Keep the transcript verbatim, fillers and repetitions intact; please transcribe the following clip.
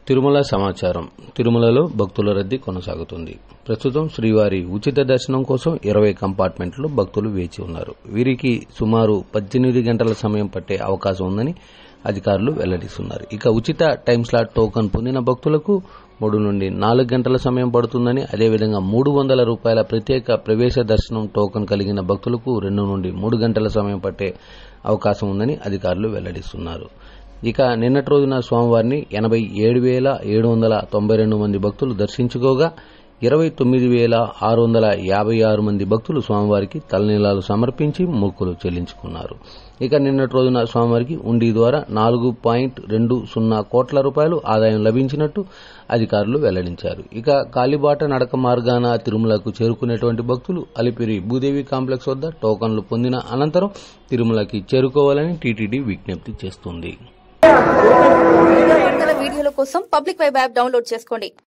తిరుమల సమాచారం. తిరుమలలో భక్తుల రద్దీ కొనసాగుతుంది. ప్రస్తుతం శ్రీవారి ఉచిత దర్శనం కోసం ఇరవై కంపార్ట్మెంట్లో భక్తులు వేచి ఉన్నారు. వీరికి సుమారు పద్దెనిమిది గంటల సమయం పట్టే అవకాశం ఉందని అధికారులు వెల్లడిస్తున్నారు. ఇక ఉచిత టైం స్లాట్ టోకన్ పొందిన భక్తులకు మూడు నుండి నాలుగు గంటల సమయం పడుతుందని, అదేవిధంగా మూడు వందల రూపాయల ప్రత్యేక ప్రవేశ దర్శనం టోకన్ కలిగిన భక్తులకు రెండు నుండి మూడు గంటల సమయం పట్టే అవకాశం ఉందని అధికారులు వెల్లడిస్తున్నారు. ఇక నిన్నటి రోజున స్వామివారిని ఎనభై ఏడు వేల ఏడు వందల తొంభై రెండు మంది భక్తులు దర్శించుకోగా ఇరవై తొమ్మిది వేల ఆరు వందల యాభై ఆరు మంది భక్తులు స్వామివారికి తలనీలాలు సమర్పించి మొక్కులు చెల్లించుకున్నారు. ఇక నిన్నటి రోజున స్వామివారికి ఉండి ద్వారా నాలుగు పాయింట్ రెండు సున్నా కోట్ల రూపాయలు ఆదాయం లభించినట్టు అధికారులు వెల్లడించారు. ఇక కాలిబాట నడక మార్గాన తిరుమలకు చేరుకునేటువంటి భక్తులు అలిపిరి భూదేవి కాంప్లెక్స్ వద్ద టోకన్లు పొందిన అనంతరం తిరుమలకి చేరుకోవాలని టీటీడీ విజ్ఞప్తి చేస్తుంది. వీడియోల కోసం పబ్లిక్ వెబ్ యాప్ డౌన్లోడ్ చేసుకోండి.